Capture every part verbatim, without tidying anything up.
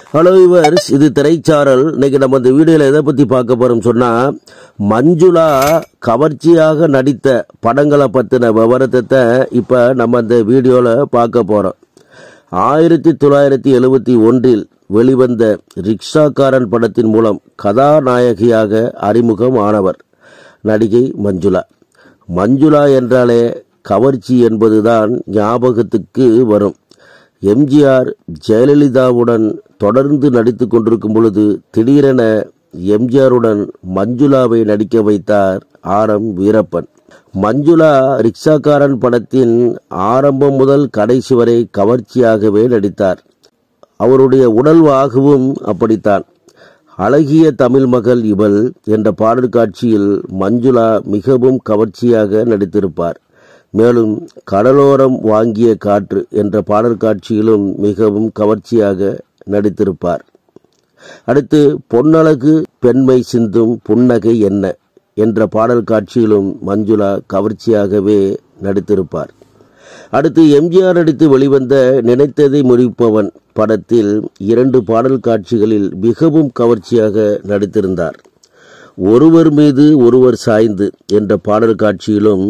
Hello viewers, இது திரைச்சாரல். இன்னைக்கு நம்ம இந்த வீடியோவில் எதை பற்றி பார்க்க போகிறோம் சொன்னால், மஞ்சுளா கவர்ச்சியாக நடித்த படங்களை பற்றின விவரத்தை இப்போ நம்ம இந்த வீடியோவில் பார்க்க போகிறோம். ஆயிரத்தி தொள்ளாயிரத்தி எழுபத்தி ஒன்றில் வெளிவந்த ரிக்ஷாக்காரன் படத்தின் மூலம் கதாநாயகியாக அறிமுகம் ஆனவர் நடிகை மஞ்சுளா. மஞ்சுளா என்றாலே கவர்ச்சி என்பதுதான் ஞாபகத்துக்கு வரும். எம்ஜிஆர் ஜெயலலிதாவுடன் தொடர்ந்து நடித்து கொண்டிருக்கும் பொழுது திடீரென எம்ஜிஆருடன் மஞ்சுளாவை நடிக்க வைத்தார் ஆர் எம் வீரப்பன். மஞ்சுளா ரிக்ஷாக்காரன் படத்தின் ஆரம்பம் முதல் கடைசி வரை கவர்ச்சியாகவே நடித்தார். அவருடைய உடல்வாகவும் அப்படித்தான். அழகிய தமிழ் மகள் இவள் என்ற பாடல் காட்சியில் மஞ்சுளா மிகவும் கவர்ச்சியாக நடித்திருப்பார். மேலும் கடலோரம் வாங்கிய காற்று என்ற பாடல் காட்சியிலும் மிகவும் கவர்ச்சியாக நடித்திருப்பார். அடுத்து பொன்னழகு பெண்மை சிந்தும் புன்னகை என்ன என்ற பாடல் காட்சியிலும் மஞ்சுளா கவர்ச்சியாகவே நடித்திருப்பார். அடுத்து எம்ஜிஆர் நடித்து வெளிவந்த நினைத்ததை முடிப்பவன் படத்தில் இரண்டு பாடல் காட்சிகளில் மிகவும் கவர்ச்சியாக நடித்திருந்தார். ஒருவர் மீது ஒருவர் சாய்ந்து என்ற பாடல் காட்சியிலும்,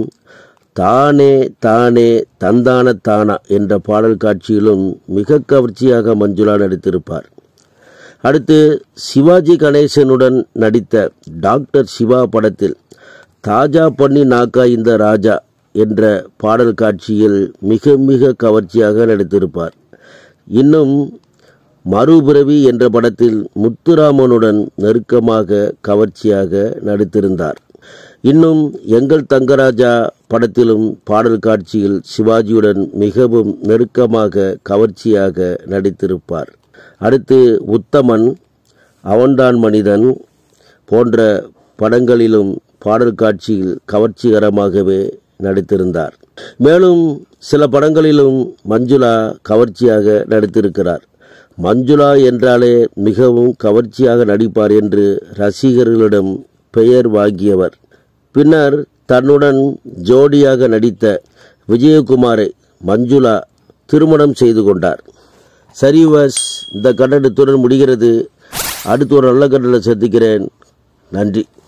தானே தானே தந்தான தானா என்ற பாடல் காட்சியிலும் மிக கவர்ச்சியாக மஞ்சுளா நடித்திருப்பார். அடுத்து சிவாஜி கணேசனுடன் நடித்த டாக்டர் சிவா படத்தில் தாஜா பண்ணி நாக்கா இந்த ராஜா என்ற பாடல் காட்சியில் மிக மிக கவர்ச்சியாக நடித்திருப்பார். இன்னும் மறுபிறவி என்ற படத்தில் முத்துராமனுடன் நெருக்கமாக கவர்ச்சியாக நடித்திருந்தார். இன்னும் எங்கள் தங்கராஜா படத்திலும் பாடல் காட்சியில் சிவாஜியுடன் மிகவும் நெருக்கமாக கவர்ச்சியாக நடித்திருப்பார். அடுத்து உத்தமன், அவன்தான் மனிதன் போன்ற படங்களிலும் பாடல் காட்சியில் கவர்ச்சிகரமாகவே நடித்திருந்தார். மேலும் சில படங்களிலும் மஞ்சுளா கவர்ச்சியாக நடித்திருக்கிறார். மஞ்சுளா என்றாலே மிகவும் கவர்ச்சியாக நடிப்பார் என்று ரசிகர்களிடம் பெயர் வாங்கியவர். பின்னர் தன்னுடன் ஜோடியாக நடித்த விஜயகுமாரை மஞ்சுளா திருமணம் செய்து கொண்டார். சரி வஸ், இந்த கண்டனத்துடன் முடிகிறது. அடுத்து ஒரு நல்ல கண்டனை சந்திக்கிறேன். நன்றி.